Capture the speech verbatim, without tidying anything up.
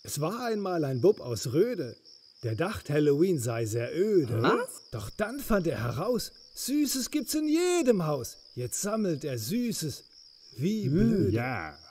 Es war einmal ein Bub aus Röde, der dachte, Halloween sei sehr öde. Was? Doch dann fand er heraus, Süßes gibt's in jedem Haus. Jetzt sammelt er Süßes. Wie blöd. Ja.